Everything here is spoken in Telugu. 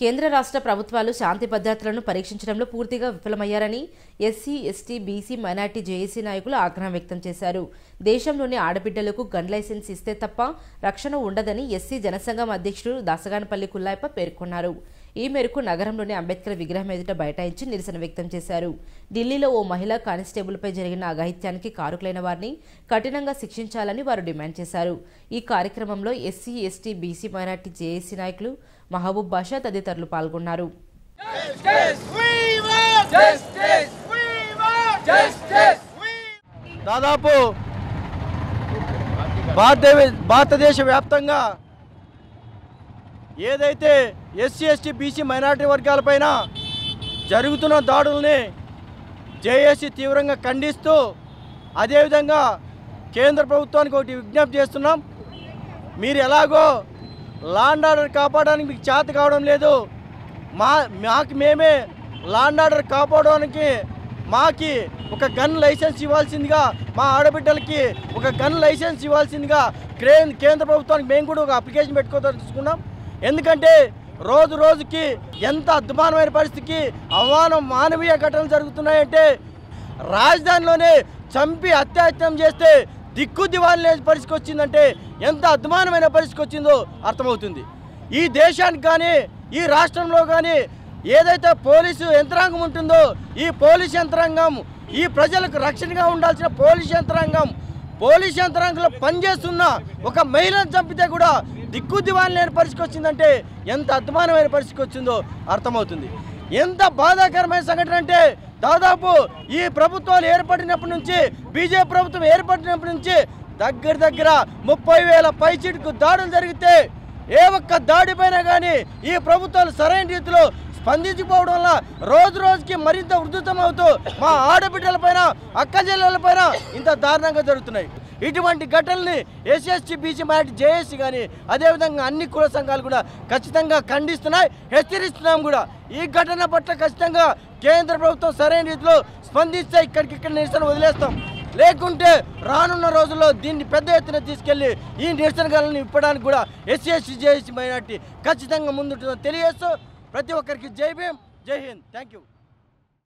కేంద్ర రాష్ట్ర ప్రభుత్వాలు శాంతి భద్రతలను పరీక్షించడంలో పూర్తిగా విఫలమయ్యారని SC, ST, BC, minority JAC నాయకులు ఆగ్రహం వ్యక్తం చేశారు. దేశంలోని ఆడబిడ్డలకు గన్ లైసెన్స్ ఇస్తే తప్ప రక్షణ ఉండదని ఎస్సీ జనసంఘం అధ్యక్షుడు దాసగానపల్లి కుల్లాయప్ప పేర్కొన్నారు. ఈ మేరకు నగరంలోని అంబేద్కర్ విగ్రహం ఎదుట బైఠాయించి నిరసన వ్యక్తం చేశారు. ఢిల్లీలో ఓ మహిళా కానిస్టేబుల్పై జరిగిన అఘాయిత్యానికి కారకులైన వారిని కఠినంగా శిక్షించాలని వారు డిమాండ్ చేశారు. ఈ కార్యక్రమంలో SC, ST, BC, minority JAC నాయకులు మహబూబ్ బాషా తదితరులు పాల్గొన్నారు. దాదాపు భారతదేశ వ్యాప్తంగా ఏదైతే ఎస్సీ, ఎస్టీ, బీసీ, మైనారిటీ వర్గాలపైన జరుగుతున్న దాడుల్ని జేఏసీ తీవ్రంగా ఖండిస్తూ అదేవిధంగా కేంద్ర ప్రభుత్వానికి ఒకటి విజ్ఞప్తి చేస్తున్నాం. మీరు ఎలాగో లాండ్ ఆర్డర్ కాపాడడానికి మీకు చేత కావడం లేదు. మాకు మేమే లాండ్ ఆర్డర్ కాపాడడానికి మాకి ఒక గన్ లైసెన్స్ ఇవ్వాల్సిందిగా, మా ఆడబిడ్డలకి ఒక గన్ లైసెన్స్ ఇవ్వాల్సిందిగా కేంద్ర ప్రభుత్వానికి మేము కూడా ఒక అప్లికేషన్ పెట్టుకోదలుచుకున్నాం. ఎందుకంటే రోజు రోజుకి ఎంత అద్భుతమైన పరిస్థితికి మానవీయ ఘటనలు జరుగుతున్నాయంటే, రాజధానిలోనే చంపి అత్యాచారం చేస్తే దిక్కు దివాణి లేని పరిస్థితి వచ్చిందంటే ఎంత అద్భుతమైన పరిస్థితి వచ్చిందో అర్థమవుతుంది. ఈ దేశానికి కానీ ఈ రాష్ట్రంలో కానీ ఏదైతే పోలీసు యంత్రాంగం ఉంటుందో, ఈ పోలీస్ యంత్రాంగం ఈ ప్రజలకు రక్షణగా ఉండాల్సిన పోలీస్ యంత్రాంగంలో పనిచేస్తున్న ఒక మహిళను చంపితే కూడా దిక్కు దివాణి లేని పరిస్థితి వచ్చిందంటే ఎంత అద్భుతమైన పరిస్థితి వచ్చిందో అర్థమవుతుంది. ఎంత బాధాకరమైన సంఘటన అంటే, దాదాపు ఈ ప్రభుత్వాలు ఏర్పడినప్పటి నుంచి, బీజేపీ ప్రభుత్వం ఏర్పడినప్పటి నుంచి దగ్గర 30,000 పైచీటుకు దాడులు జరిగితే ఏ ఒక్క దాడిపైన కానీ ఈ ప్రభుత్వాలు సరైన రీతిలో స్పందించిపోవడం వల్ల రోజు రోజుకి మరింత ఉధృతమవుతూ మా ఆడబిడ్డలపైన, అక్క చెల్లెలపైన ఇంత దారుణంగా జరుగుతున్నాయి. ఇటువంటి ఘటనల్ని SC, ST, BC, minority JAC కానీ అదేవిధంగా అన్ని కుల సంఘాలు కూడా ఖచ్చితంగా ఖండిస్తున్నాయి, హెచ్చరిస్తున్నాం కూడా. ఈ ఘటన పట్ల ఖచ్చితంగా కేంద్ర ప్రభుత్వం సరైన రీతిలో స్పందిస్తే ఇక్కడికిక్కడ నిరసన వదిలేస్తాం. లేకుంటే రానున్న రోజుల్లో దీన్ని పెద్ద ఎత్తున తీసుకెళ్లి ఈ నిరసనలను ఇప్పడానికి కూడా ఎస్సీ, ఎస్టీ, జేఏసీ, మైనారిటీ ఖచ్చితంగా ముందుంటుందని తెలియజేస్తూ ప్రతి ఒక్కరికి జై భీమ్, జై హింద్. Thank you.